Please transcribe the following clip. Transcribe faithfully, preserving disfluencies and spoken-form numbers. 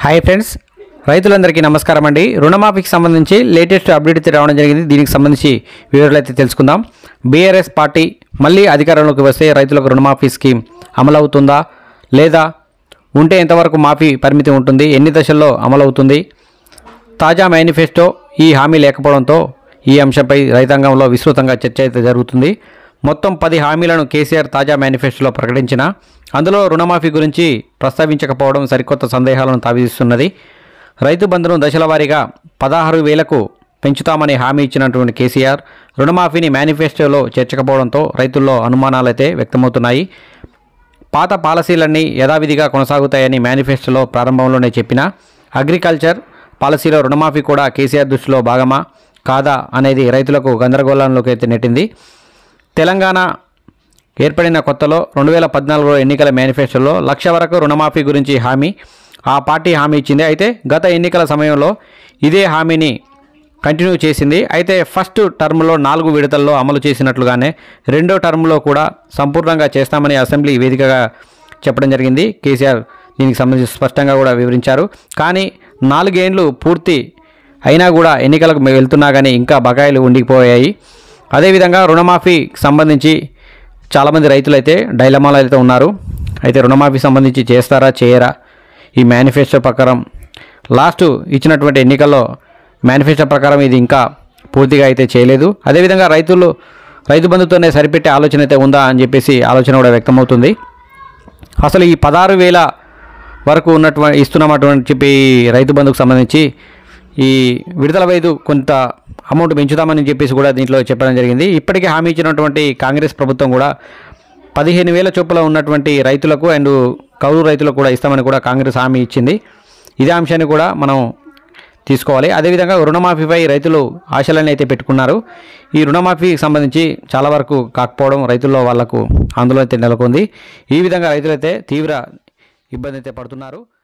Hi friends, రైతులందరికీ నమస్కారం అండి. రుణమాఫీకి సంబంధించి లేటెస్ట్ అప్డేట్ అయితే రావడం జరిగింది. దీనికి సంబంధించి వివరాలు అయితే తెలుసుకుందాం. బీఆర్ఎస్ పార్టీ మళ్ళీ అధికారంలోకి వస్తే రైతులకు రుణమాఫీ స్కీమ్ అమలవుతుందా లేదా, ఉంటే ఎంతవరకు మాఫీ పరిమితి ఉంటుంది, ఎన్ని దశల్లో అమలవుతుంది, తాజా మేనిఫెస్టో ఈ హామీ లేకపోవడంతో ఈ అంశంపై రైతాంగంలో విస్తృతంగా చర్చ అయితే జరుగుతుంది. మొత్తం పది హామీలను కేసీఆర్ తాజా మేనిఫెస్టోలో ప్రకటించిన అందులో రుణమాఫీ గురించి ప్రస్తావించకపోవడం సరికొత్త సందేహాలను తావిస్తున్నది. రైతు బంధును దశల వారీగా పదహారు వేలకు పెంచుతామని హామీ ఇచ్చినటువంటి కేసీఆర్ రుణమాఫీని మేనిఫెస్టోలో చేర్చకపోవడంతో రైతుల్లో అనుమానాలైతే వ్యక్తమవుతున్నాయి. పాత పాలసీలన్నీ యథావిధిగా కొనసాగుతాయని మేనిఫెస్టోలో ప్రారంభంలోనే చెప్పిన అగ్రికల్చర్ పాలసీలో రుణమాఫీ కూడా కేసీఆర్ దృష్టిలో భాగమా కాదా అనేది రైతులకు గందరగోళంలోకి అయితే నెట్టింది. తెలంగాణ ఏర్పడిన కొత్తలో రెండు వేల పద్నాలుగులో ఎన్నికల మేనిఫెస్టోలో లక్ష వరకు రుణమాఫీ గురించి హామీ ఆ పార్టీ హామీ ఇచ్చింది. అయితే గత ఎన్నికల సమయంలో ఇదే హామీని కంటిన్యూ చేసింది. అయితే ఫస్ట్ టర్మ్లో నాలుగు విడతల్లో అమలు చేసినట్లుగానే రెండో టర్మ్లో కూడా సంపూర్ణంగా చేస్తామని అసెంబ్లీ వేదికగా చెప్పడం జరిగింది. కేసీఆర్ దీనికి సంబంధించి స్పష్టంగా కూడా వివరించారు. కానీ నాలుగేండ్లు పూర్తి అయినా కూడా ఎన్నికలకు వెళ్తున్నా కానీ ఇంకా బకాయిలు ఉండిపోయాయి. అదేవిధంగా రుణమాఫీకి సంబంధించి చాలామంది రైతులు అయితే డైలమాలో అయితే ఉన్నారు. అయితే రుణమాఫీ సంబంధించి చేస్తారా చేయరా, ఈ మేనిఫెస్టో ప్రకారం లాస్ట్ ఇచ్చినటువంటి ఎన్నికల్లో మేనిఫెస్టో ప్రకారం ఇది ఇంకా పూర్తిగా అయితే చేయలేదు. అదేవిధంగా రైతులు రైతు బంధుతోనే సరిపెట్టే ఆలోచన అయితే ఉందా అని చెప్పేసి ఆలోచన కూడా వ్యక్తమవుతుంది. అసలు ఈ పదహారు వేల వరకు ఉన్నటువంటి ఇస్తున్నామటువంటి చెప్పి రైతు బంధుకు సంబంధించి ఈ విడుదల వైదు కొంత అమౌంట్ పెంచుతామని చెప్పేసి కూడా దీంట్లో చెప్పడం జరిగింది. ఇప్పటికే హామీ ఇచ్చినటువంటి కాంగ్రెస్ ప్రభుత్వం కూడా పదిహేను వేల చొప్పుల ఉన్నటువంటి రైతులకు అండ్ కౌలు రైతులకు కూడా ఇస్తామని కూడా కాంగ్రెస్ హామీ ఇచ్చింది. ఇదే అంశాన్ని కూడా మనం తీసుకోవాలి. అదేవిధంగా రుణమాఫీపై రైతులు ఆశలన్నీ అయితే పెట్టుకున్నారు. ఈ రుణమాఫీకి సంబంధించి చాలా వరకు కాకపోవడం రైతుల్లో వాళ్లకు ఆందోళన అయితే నెలకొంది. ఈ విధంగా రైతులైతే తీవ్ర ఇబ్బంది అయితే పడుతున్నారు.